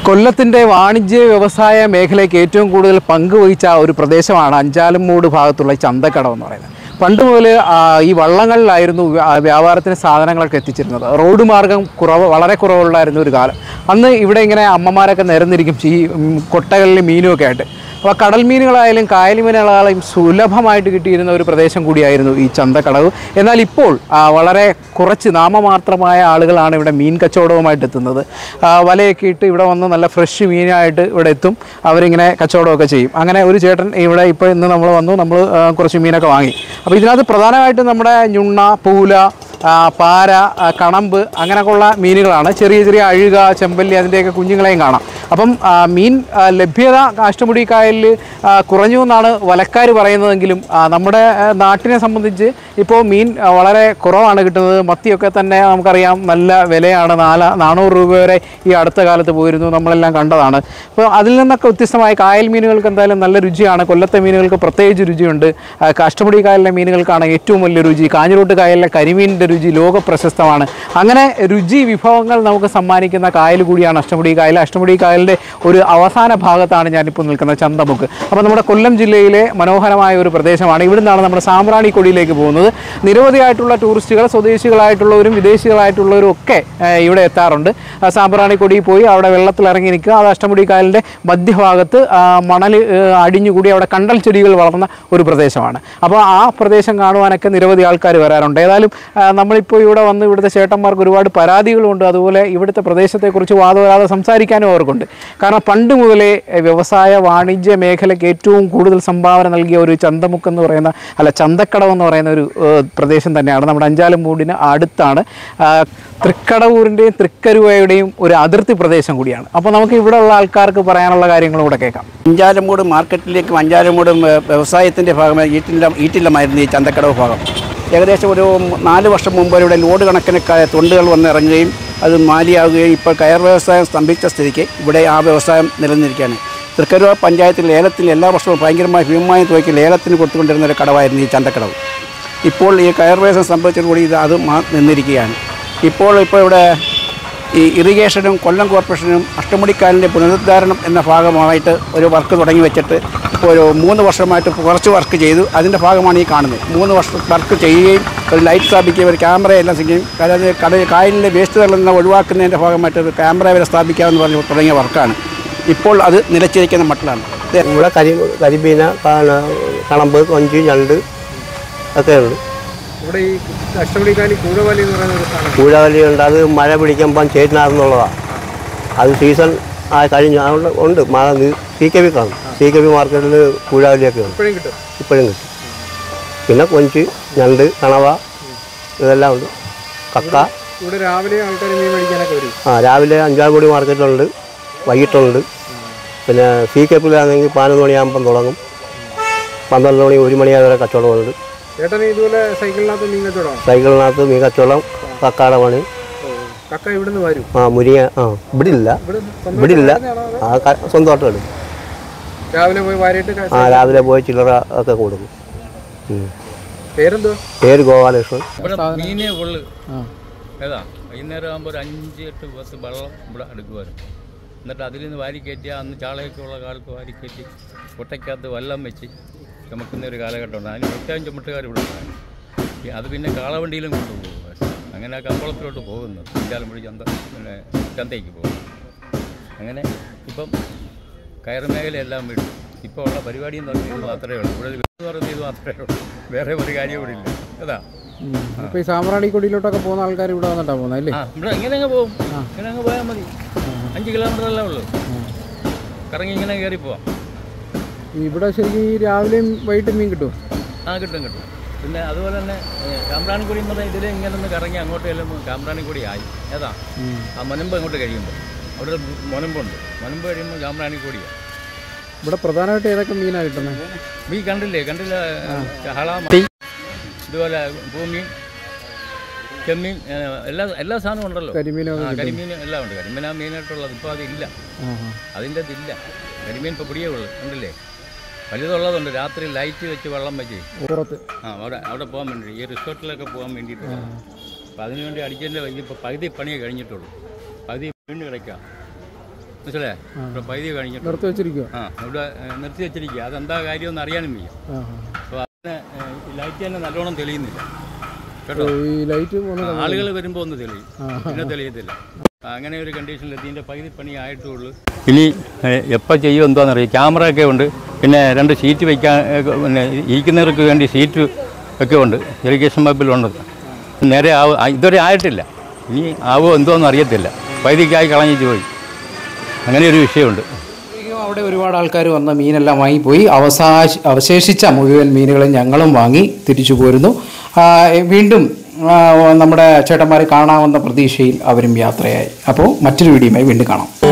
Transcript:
കൊല്ലത്തിൻ്റെ വാണിജ്യ വ്യവസായ മേഖലയ്ക്ക് ഏറ്റവും കൂടുതൽ പങ്കുവഹിച്ച ഒരു പ്രദേശമാണ് അഞ്ചാലുംമൂട് ഭാഗത്തുള്ള ചന്തക്കടവ് എന്ന് പറയുന്നത്. പണ്ട് മുതൽ ഈ വള്ളങ്ങളിലായിരുന്നു വ്യാപാരത്തിന് സാധനങ്ങളൊക്കെ എത്തിച്ചിരുന്നത്. റോഡ് മാർഗം വളരെ കുറവുള്ളായിരുന്നു ഒരു കാലം. അന്ന് ഇവിടെ ഇങ്ങനെ അമ്മമാരൊക്കെ നിരന്നിരിക്കും ഈ കൊട്ടകളിൽ മീനുമൊക്കെ ആയിട്ട്. അപ്പോൾ കടൽ മീനുകളായാലും കായൽ മീനുകളായാലും സുലഭമായിട്ട് കിട്ടിയിരുന്ന ഒരു പ്രദേശം കൂടിയായിരുന്നു ഈ ചന്തക്കടവ്. എന്നാൽ ഇപ്പോൾ വളരെ കുറച്ച് നാമമാത്രമായ ആളുകളാണ് ഇവിടെ മീൻ കച്ചവടവുമായിട്ട് എത്തുന്നത്. വലയൊക്കെ ഇട്ട് ഇവിടെ വന്ന് നല്ല ഫ്രഷ് മീനായിട്ട് ഇവിടെ എത്തും. അവരിങ്ങനെ കച്ചവടമൊക്കെ ചെയ്യും. അങ്ങനെ ഒരു ചേട്ടൻ ഇവിടെ ഇപ്പോൾ ഇന്ന് നമ്മൾ വന്നു, നമ്മൾ കുറച്ച് മീനൊക്കെ വാങ്ങി. അപ്പോൾ ഇതിനകത്ത് പ്രധാനമായിട്ടും നമ്മുടെ ഞുണ്ണ, പൂല, പാര, കണമ്പ് അങ്ങനെയൊക്കെയുള്ള മീനുകളാണ്. ചെറിയ ചെറിയ അഴുക, ചെമ്പല്ലി അതിൻ്റെയൊക്കെ കുഞ്ഞുങ്ങളെയും കാണാം. അപ്പം മീൻ ലഭ്യത അഷ്ടമുടി കായലിൽ കുറഞ്ഞു എന്നാണ് വലക്കാർ പറയുന്നതെങ്കിലും നമ്മുടെ നാട്ടിനെ സംബന്ധിച്ച് ഇപ്പോൾ മീൻ വളരെ കുറവാണ് കിട്ടുന്നത്. മത്തിയൊക്കെ തന്നെ നമുക്കറിയാം നല്ല വിലയാണ്. 400 രൂപ വരെ ഈ അടുത്ത കാലത്ത് പോയിരുന്നു, നമ്മളെല്ലാം കണ്ടതാണ്. അപ്പോൾ അതിൽ നിന്നൊക്കെ വ്യത്യസ്തമായ കായൽ മീനുകൾക്ക് എന്തായാലും നല്ല രുചിയാണ്. കൊല്ലത്തെ മീനുകൾക്ക് പ്രത്യേകിച്ച് രുചിയുണ്ട്. അഷ്ടമുടി കായലിലെ മീനുകൾക്കാണ് ഏറ്റവും വലിയ രുചി. കാഞ്ഞിരോട്ട് കായലിലെ കരിമീനിൻ്റെ രുചി ലോക പ്രശസ്തമാണ്. അങ്ങനെ രുചി വിഭവങ്ങൾ നമുക്ക് സമ്മാനിക്കുന്ന കായൽ കൂടിയാണ് അഷ്ടമുടി കായൽ. അഷ്ടമുടി കായലിൻ്റെ ഒരു അവസാന ഭാഗത്താണ് ഞാനിപ്പോൾ നിൽക്കുന്ന ചന്തമുക്ക്. അപ്പോൾ നമ്മുടെ കൊല്ലം ജില്ലയിലെ മനോഹരമായ ഒരു പ്രദേശമാണ്. ഇവിടെ നിന്നാണ് നമ്മുടെ സാമ്പ്രാണിക്കൊടിയിലേക്ക് പോകുന്നത്. നിരവധിയായിട്ടുള്ള ടൂറിസ്റ്റുകൾ, സ്വദേശികളായിട്ടുള്ളവരും വിദേശികളായിട്ടുള്ളവരും ഒക്കെ ഇവിടെ എത്താറുണ്ട്. സാമ്പ്രാണിക്കൊടി പോയി അവിടെ വെള്ളത്തിൽ ഇറങ്ങി നിൽക്കുക. അത് അഷ്ടമുടി കായലിൻ്റെ മധ്യഭാഗത്ത് മണൽ അടിഞ്ഞുകൂടി അവിടെ കണ്ടൽ ചെടികൾ വളർന്ന ഒരു പ്രദേശമാണ്. അപ്പോൾ ആ പ്രദേശം കാണുവാനൊക്കെ നിരവധി ആൾക്കാർ വരാറുണ്ട്. ഏതായാലും നമ്മളിപ്പോൾ ഇവിടെ വന്ന് ഇവിടുത്തെ ചേട്ടന്മാർക്ക് ഒരുപാട് പരാതികളുണ്ട്. അതുപോലെ ഇവിടുത്തെ പ്രദേശത്തെക്കുറിച്ച് വാദവരാതെ സംസാരിക്കാനും അവർക്കുണ്ട്. കാരണം പണ്ട് മുതലേ വ്യവസായ വാണിജ്യ മേഖലയ്ക്ക് ഏറ്റവും കൂടുതൽ സംഭാവന നൽകിയ ഒരു ചന്തമുക്ക് എന്ന് പറയുന്ന ചന്തക്കടവ് എന്ന് പറയുന്ന ഒരു പ്രദേശം തന്നെയാണ്. നമ്മുടെ അഞ്ചാലുംമൂടിന് അടുത്താണ്. തൃക്കടവൂരിൻ്റെയും തൃക്കരുവയുടെയും ഒരു അതിർത്തി പ്രദേശം കൂടിയാണ്. അപ്പോൾ നമുക്ക് ഇവിടെ ഉള്ള ആൾക്കാർക്ക് പറയാനുള്ള കാര്യങ്ങളും കൂടെ കേൾക്കാം. അഞ്ചാലുംമൂട് മാർക്കറ്റിലേക്കും അഞ്ചാലുംമൂട് വ്യവസായത്തിൻ്റെ ഭാഗമായി ഈറ്റില്ലമായിരുന്നു ഈ ചന്തക്കടവ് ഭാഗം. ഏകദേശം ഒരു 4 വർഷം മുമ്പ് ഇവിടെ ലോഡ് കണക്കിന് തൊണ്ടുകൾ വന്നിറങ്ങുകയും അത് മാലിയാവുകയും ഇപ്പോൾ കയർ വ്യവസായം സ്തംഭിച്ച സ്ഥിതിക്ക് ഇവിടെ ആ വ്യവസായം നിലനിന്നിരിക്കുകയാണ്. തൃക്കരുവ പഞ്ചായത്തിൽ ലേലത്തിൽ എല്ലാ വർഷവും ഭീമമായ തുകയ്ക്ക് ലേലത്തിന് കൊടുത്തുകൊണ്ടിരുന്ന ഒരു കടവായിരുന്നു ഈ ചന്തക്കടവ്. ഇപ്പോൾ ഈ കയർ വ്യവസായം സംഭവിച്ചതോടുകൂടി അത് നിന്നിരിക്കുകയാണ്. ഇപ്പോൾ ഇവിടെ ഈ ഇറിഗേഷനും കൊല്ലം കോർപ്പറേഷനും അഷ്ടമുടിക്കായലിൻ്റെ പുനരുദ്ധാരണം എന്ന ഭാഗമായിട്ട് ഒരു വർക്ക് തുടങ്ങി വെച്ചിട്ട് ഇപ്പോൾ ഒരു 3 വർഷമായിട്ട് കുറച്ച് വർക്ക് ചെയ്തു. അതിൻ്റെ ഭാഗമാണ് ഈ കാണുന്നത്. 3 വർഷം വർക്ക് ചെയ്യുകയും ഒരു ലൈറ്റ് സ്ഥാപിക്കുകയും ഒരു ക്യാമറ എല്ലാം ചെയ്യുകയും അതായത് കായലിൻ്റെ വേസ്റ്റ് തള്ളുന്ന ഒഴിവാക്കുന്നതിൻ്റെ ഭാഗമായിട്ട് ഒരു ക്യാമറ വരെ സ്ഥാപിക്കാമെന്ന് പറഞ്ഞ് തുടങ്ങിയ വർക്കാണ്. ഇപ്പോൾ അത് നിലച്ചിരിക്കുന്ന മട്ടിലാണ്. ഇവിടെ കരിമീന, കണമ്പ്, കൊഞ്ച്, ഞണ്ട് ഒക്കെ ഉണ്ട്. ഇവിടെ ഈ അഷ്ടമുടി കായലിൽ കൂഴവലി എന്ന് പറയുന്ന ഒരു സാധനം, കൂഴവലിയുണ്ട്. അത് മഴ പിടിക്കുമ്പം ചേറ്റിനാർന്നുള്ളതാണ്. അത് സീസൺ കഴിഞ്ഞ ഉണ്ട്. CKB കാണും. CKB മാർക്കറ്റിൽ കൂഴവലിയൊക്കെ ഉണ്ട്. ഇപ്പോഴും കിട്ടും. പിന്നെ കൊഞ്ച്, ഞണ്ട്, കണവ ഇതെല്ലാം ഉണ്ട്. കക്ക. ഇവിടെ രാവിലെ ആൾക്കാർ മീൻ മേടിക്കാനൊക്കെ വരും. രാവിലെ അഞ്ചാലുംമൂട് മാർക്കറ്റുണ്ട്, വൈകിട്ടുണ്ട്. പിന്നെ CKBിലാണെങ്കിൽ 11 മണിയാകുമ്പം തുടങ്ങും. 12 മണി 1 മണി വരെ കച്ചവടമുണ്ട്. ഇതുപോലെ സൈക്കിളിനകത്ത് മീൻ കച്ചവടം, സൈക്കിളിനകത്ത് മീൻ കച്ചവടം, കക്കാട പണി. കക്ക ഇവിടുന്ന് വരും. മുരിങ്ങ ഇവിടെ ഇല്ല. സ്വന്തമായിട്ട് വരും. രാവിലെ പോയി വാരിയിട്ട് രാവിലെ പോയി ചില്ലറ ഒക്കെ കൊടുക്കും. പേര് ഗോപാലകൃഷ്ണൻ. മീനേ ഉള്ളു. ഏതാ വൈകുന്നേരം ആകുമ്പോൾ ഒരു 5-8 ബസ് വെള്ളം ഇവിടെ എടുക്കുമായിരുന്നു. എന്നിട്ട് അതിൽ നിന്ന് വാരിക്കയറ്റി അന്ന് ചാളയൊക്കെ ഉള്ള കാലത്ത് വാരിക്കയറ്റി കൊട്ടയ്ക്കകത്ത് വെള്ളം വെച്ച് ചുമക്കുന്ന ഒരു കാലഘട്ടമുണ്ട്. അതിന് പ്രത്യേകം ചുമട്ടുകാർ ഇവിടെ ഉണ്ടായിരുന്നു. അത് പിന്നെ കാളവണ്ടിയിലും കൊണ്ടുപോകും. അങ്ങനെ ആ കമ്പളത്തിലോട്ട് പോകുന്നത് അഞ്ചാലുംമൂട് ചന്തയ്ക്ക് പോകും. അങ്ങനെ ഇപ്പം കയർ മേഖലയെല്ലാം വിട്ടു. ഇപ്പോൾ ഉള്ള പരിപാടിയും തുടങ്ങിയത് മാത്രമേ ഉള്ളൂ. ഇവിടെ എന്ന് പറയുന്നത് ഇത് മാത്രമേ ഉള്ളൂ. വേറെ ഒരു കാര്യം ഇവിടെ ഇല്ല. അതാ ഇപ്പോൾ ഈ സാമ്പ്രാണിക്കൊടിയിലോട്ടൊക്കെ പോകുന്ന ആൾക്കാർ ഇവിടെ വന്നിട്ടാണ് പോകുന്നത് അല്ലേ? ഇവിടെ ഇങ്ങനെ അങ്ങ് പോകും. ഇങ്ങനെ അങ്ങ് പോയാൽ മതി. 5 കിലോമീറ്ററല്ലേ ഉള്ളൂ. കറങ്ങി ഇങ്ങനെ കയറി പോവാം. ഇവിടെ ശരിക്കും ഈ രാവിലെയും വൈകിട്ടും മീൻ കിട്ടും. കിട്ടും. പിന്നെ അതുപോലെ തന്നെ സാമ്പ്രാണിക്കൊടി എന്ന് പറഞ്ഞാൽ ഇതിലെ ഇങ്ങനെ ഒന്ന് കറങ്ങി അങ്ങോട്ട് ചെല്ലുമ്പോൾ സാമ്പ്രാണിക്കൊടി ആയി. ഏതാ ആ മുനമ്പ് അങ്ങോട്ട് കഴിയുമ്പോൾ അവിടെ മുനമ്പുണ്ട്. മുനമ്പ് കഴിയുമ്പോൾ സാമ്പ്രാണിക്കൊടിയാണ്. ഇവിടെ പ്രധാനമായിട്ട് ഏതൊക്കെ മീനാണ് കിട്ടുന്നത്? മീൻ കണ്ടില്ല. ഹള, ഇതുപോലെ പൂമീൻ, ചെമ്മീൻ, എല്ലാ സാധനവും ഉണ്ടല്ലോ. കരിമീൻ എല്ലാം ഉണ്ട്. കരിമീൻ ആ മെയിനായിട്ടുള്ളത്. ഇപ്പോൾ അതില്ല, അതിൻ്റെ ഇതില്ല. കരിമീൻ ഇപ്പോൾ പിടിയേ ഉള്ളൂ. ഉണ്ടല്ലേ? വലുതുള്ളതുണ്ട്. രാത്രി ലൈറ്റ് വെച്ച് വെള്ളം വെച്ച് അവിടെ പോകാൻ വേണ്ടി ഈ റിസോർട്ടിലൊക്കെ പോകാൻ വേണ്ടിയിട്ടുള്ള. അപ്പോൾ അതിനുവേണ്ടി അടിച്ചതിൻ്റെ ഇപ്പോൾ പകുതി പണിയെ കഴിഞ്ഞിട്ടുള്ളൂ. പകുതി വീണ്ടും കിടക്കാം. മനസ്സിലായേ? ഇവിടെ പൈതി കഴിഞ്ഞിട്ട് നിർത്തി വെച്ചിരിക്കുക. ഇവിടെ നിർത്തി വെച്ചിരിക്കുക. അതെന്താ കാര്യമെന്ന് അറിയാനും വയ്യ. അപ്പോൾ അതിന് ലൈറ്റ് തന്നെ നല്ലോണം തെളിയുന്നില്ല കേട്ടോ. ഈ ലൈറ്റ് ആളുകൾ വരുമ്പോൾ ഒന്ന് തെളിയും, പിന്നെ തെളിയത്തില്ല. അങ്ങനെ ഒരു കണ്ടീഷനിൽ ഇതിൻ്റെ പകുതി പണി ആയിട്ടുള്ളൂ. ഇനി എപ്പോൾ ചെയ്യുമോ എന്തോന്നറിയാം. ക്യാമറ ഒക്കെ ഉണ്ട്, പിന്നെ 2 സീറ്റ് വയ്ക്കാൻ, പിന്നെ ഇരിക്കുന്നവർക്ക് വേണ്ടി സീറ്റ് ഒക്കെ ഉണ്ട്. ഇറിഗേഷൻ പമ്പിലുണ്ട്. നേരെ ഇതുവരെ ആയിട്ടില്ല. ഇനി ആവുമോ എന്തോന്നും അറിയത്തില്ല. പകുതിക്കായി കളഞ്ഞിട്ട് പോയി. അങ്ങനെ ഒരു വിഷയമുണ്ട്. അവിടെ ഒരുപാട് ആൾക്കാർ വന്ന മീനെല്ലാം വാങ്ങിപ്പോയി. അവശേഷിച്ച മുഴുവൻ മീനുകളും ഞങ്ങളും വാങ്ങി തിരിച്ചു പോരുന്നു. വീണ്ടും നമ്മുടെ ചേട്ടന്മാരെ കാണാമെന്ന പ്രതീക്ഷയിൽ അവരും യാത്രയായി. അപ്പോൾ മറ്റൊരു വീഡിയോയുമായി വീണ്ടും കാണാം.